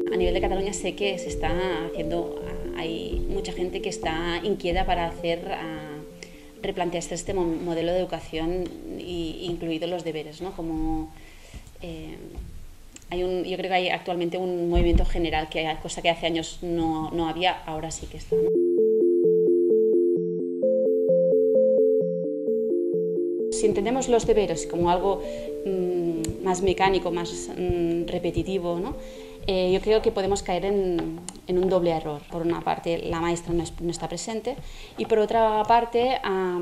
A nivel de Cataluña sé que se está haciendo, hay mucha gente que está inquieta para replantearse este modelo de educación, incluidos los deberes, ¿no? Como, yo creo que hay actualmente un movimiento general, cosa que hace años no había, ahora sí que está, ¿no? Si entendemos los deberes como algo más mecánico, más repetitivo, ¿no? Yo creo que podemos caer en un doble error. Por una parte, la maestra no está presente y por otra parte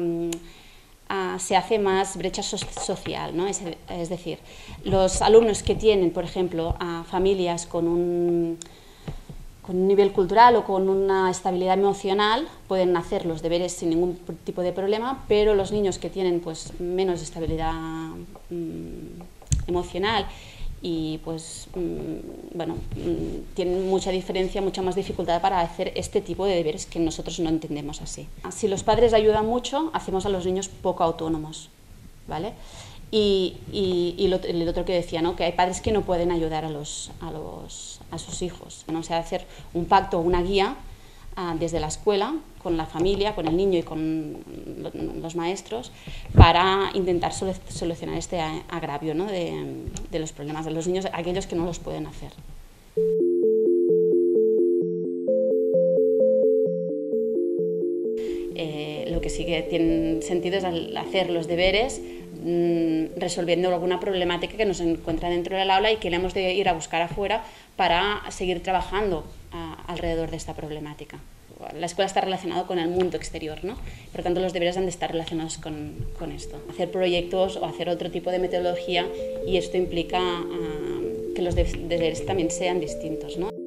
se hace más brecha social, ¿no? Es decir, los alumnos que tienen, por ejemplo, familias con un nivel cultural o con una estabilidad emocional pueden hacer los deberes sin ningún tipo de problema, pero los niños que tienen pues menos estabilidad emocional y pues tienen mucha diferencia, mucha más dificultad para hacer este tipo de deberes que nosotros no entendemos así. Si los padres ayudan mucho, hacemos a los niños poco autónomos, ¿vale? Y el otro que decía, ¿no? Que hay padres que no pueden ayudar a sus hijos, ¿no? O sea, hacer un pacto o una guía desde la escuela, con la familia, con el niño y con los maestros, para intentar solucionar este agravio, ¿no? de los problemas de los niños, aquellos que no los pueden hacer. Lo que sí que tiene sentido es hacer los deberes resolviendo alguna problemática que nos encuentra dentro del aula y que le hemos de ir a buscar afuera para seguir trabajando alrededor de esta problemática. La escuela está relacionada con el mundo exterior, ¿no? Por lo tanto, los deberes han de estar relacionados con esto. Hacer proyectos o hacer otro tipo de metodología, y esto implica que los deberes también sean distintos, ¿no?